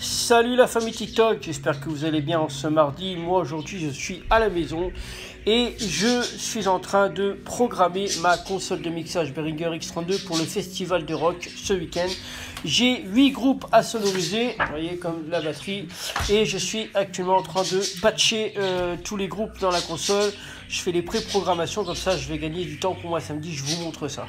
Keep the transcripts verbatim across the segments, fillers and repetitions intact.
Salut la famille TikTok, j'espère que vous allez bien en ce mardi. Moi aujourd'hui je suis à la maison et je suis en train de programmer ma console de mixage Behringer X trente-deux pour le festival de rock ce week-end. J'ai huit groupes à sonoriser, vous voyez comme la batterie, et je suis actuellement en train de patcher euh, tous les groupes dans la console. Je fais les pré-programmations, comme ça je vais gagner du temps pour moi samedi, je vous montre ça.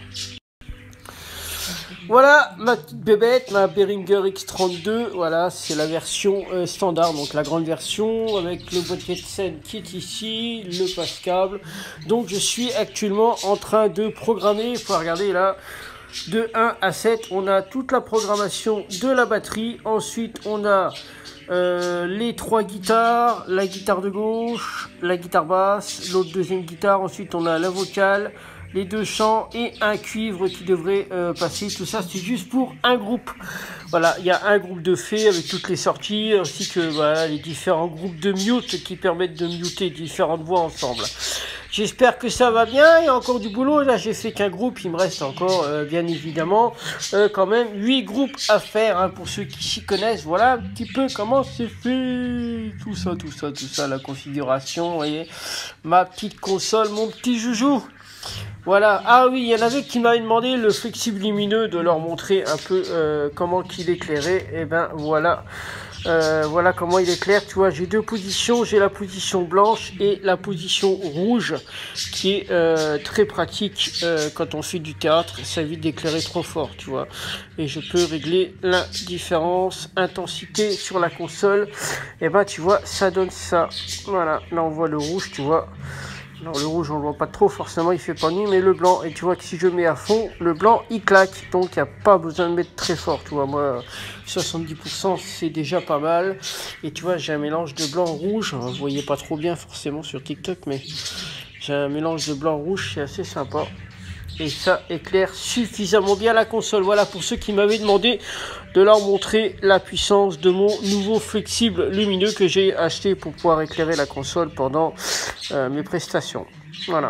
Voilà ma petite bébête, ma Behringer X trente-deux, voilà c'est la version euh, standard, donc la grande version avec le boîtier de scène qui est ici, le passe-câble. Donc je suis actuellement en train de programmer, il faut regarder là, de un à sept, on a toute la programmation de la batterie, ensuite on a euh, les trois guitares, la guitare de gauche, la guitare basse, l'autre deuxième guitare, ensuite on a la vocale, les deux chants et un cuivre qui devrait euh, passer. Tout ça c'est juste pour un groupe. Voilà, il y a un groupe de fées avec toutes les sorties ainsi que voilà, les différents groupes de mute qui permettent de muter différentes voix ensemble. J'espère que ça va bien. Il y a encore du boulot. Là j'ai fait qu'un groupe, il me reste encore euh, bien évidemment euh, quand même huit groupes à faire hein, pour ceux qui s'y connaissent. Voilà un petit peu comment c'est fait, tout ça tout ça tout ça, la configuration, vous voyez, ma petite console, mon petit joujou. Voilà, ah oui, il y en avait qui m'avaient demandé le flexible lumineux, de leur montrer un peu euh, comment qu'il éclairait. Et ben voilà, euh, voilà comment il éclaire. Tu vois, j'ai deux positions, j'ai la position blanche et la position rouge, qui est euh, très pratique euh, quand on fait du théâtre. Ça évite d'éclairer trop fort, tu vois. Et je peux régler la différence, intensité sur la console. Et ben tu vois, ça donne ça. Voilà, là on voit le rouge, tu vois. Non, le rouge on le voit pas trop, forcément il fait pas nuit, mais le blanc, et tu vois que si je mets à fond, le blanc il claque, donc il n'y a pas besoin de mettre très fort, tu vois, moi soixante-dix pour cent c'est déjà pas mal, et tu vois j'ai un mélange de blanc-rouge, vous voyez pas trop bien forcément sur TikTok, mais j'ai un mélange de blanc-rouge, c'est assez sympa, et ça éclaire suffisamment bien la console. Voilà pour ceux qui m'avaient demandé de leur montrer la puissance de mon nouveau flexible lumineux que j'ai acheté pour pouvoir éclairer la console pendant euh, mes prestations. Voilà.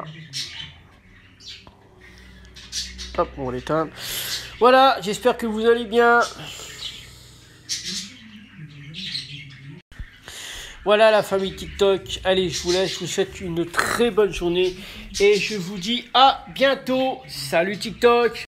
Hop, on l'éteint. Voilà, j'espère que vous allez bien. Voilà la famille TikTok, allez je vous laisse, je vous souhaite une très bonne journée et je vous dis à bientôt. Salut TikTok.